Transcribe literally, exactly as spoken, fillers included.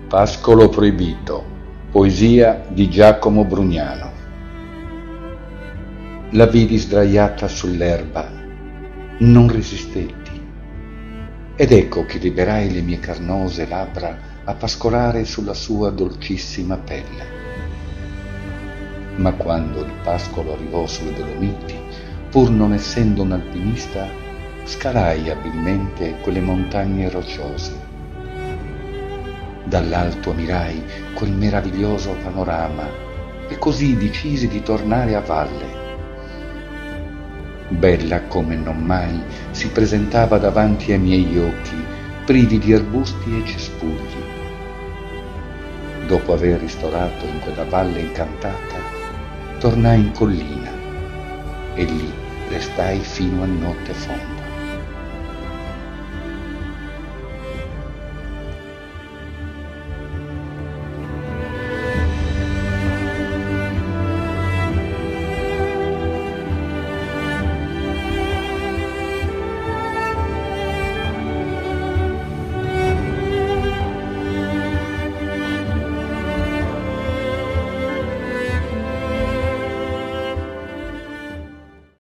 Pascolo proibito, poesia di Giacomo Brugnano. La vidi sdraiata sull'erba, non resistetti, ed ecco che liberai le mie carnose labbra a pascolare sulla sua dolcissima pelle. Ma quando il pascolo arrivò sulle Dolomiti, pur non essendo un alpinista, scalai abilmente quelle montagne rocciose. Dall'alto ammirai quel meraviglioso panorama e così decisi di tornare a valle. Bella come non mai si presentava davanti ai miei occhi, privi di arbusti e cespugli. Dopo aver ristorato in quella valle incantata, tornai in collina e lì restai fino a notte fonda.